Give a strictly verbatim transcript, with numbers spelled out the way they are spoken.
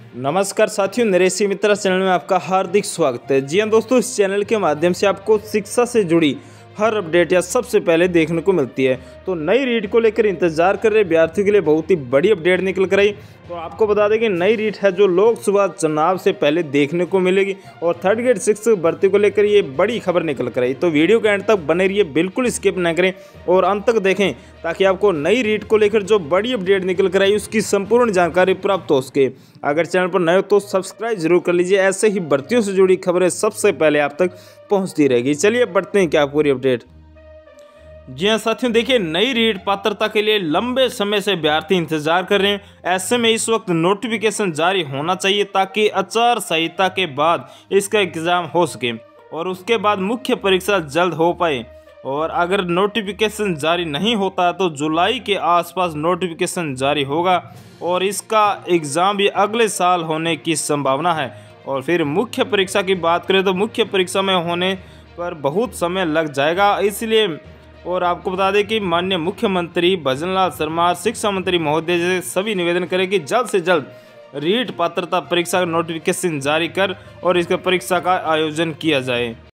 नमस्कार साथियों, नरेश मित्रा चैनल में आपका हार्दिक स्वागत है। जी हाँ दोस्तों, इस चैनल के माध्यम से आपको शिक्षा से जुड़ी हर अपडेट या सबसे पहले देखने को मिलती है। तो नई रीट को लेकर इंतजार कर रहे अभ्यर्थियों के लिए बहुत ही बड़ी अपडेट निकल कर आई। तो आपको बता दें कि नई रीट है जो लोकसभा चुनाव से पहले देखने को मिलेगी और थर्ड ग्रेड सिक्स भर्ती को लेकर ये बड़ी खबर निकल कर आई। तो वीडियो के एंड तक बने रहिए, बिल्कुल स्किप न करें और अंत तक देखें ताकि आपको नई रीट को लेकर जो बड़ी अपडेट निकल कर आई उसकी संपूर्ण जानकारी प्राप्त हो सके। अगर चैनल पर नए हो तो सब्सक्राइब जरूर कर लीजिए, ऐसे ही भर्तियों से जुड़ी खबरें सबसे पहले आप तक पहुंचती रहेगी। चलिए बढ़ते हैं क्या पूरी अपडेट। जी हाँ साथियों, देखिए नई रीट पात्रता के लिए लंबे समय से अभ्यर्थी इंतजार कर रहे हैं। ऐसे में इस वक्त नोटिफिकेशन जारी होना चाहिए ताकि आचार संहिता के बाद इसका एग्जाम हो सके और उसके बाद मुख्य परीक्षा जल्द हो पाए। और अगर नोटिफिकेशन जारी नहीं होता तो जुलाई के आसपास नोटिफिकेशन जारी होगा और इसका एग्ज़ाम भी अगले साल होने की संभावना है। और फिर मुख्य परीक्षा की बात करें तो मुख्य परीक्षा में होने पर बहुत समय लग जाएगा, इसलिए। और आपको बता दें कि माननीय मुख्यमंत्री भजन लाल शर्मा, शिक्षा मंत्री महोदय से सभी निवेदन करें कि जल्द से जल्द रीट पात्रता परीक्षा का नोटिफिकेशन जारी कर और इसका परीक्षा का आयोजन किया जाए।